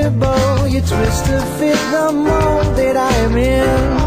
bow, you twist to fit the mold that I am in.